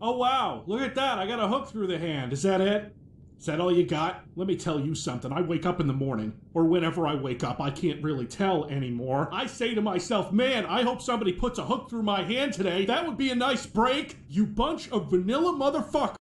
Oh wow, look at that, I got a hook through the hand. Is that it? Is that all you got? Let me tell you something. I wake up in the morning, or whenever I wake up, I can't really tell anymore. I say to myself, man, I hope somebody puts a hook through my hand today. That would be a nice break. You bunch of vanilla motherfuckers.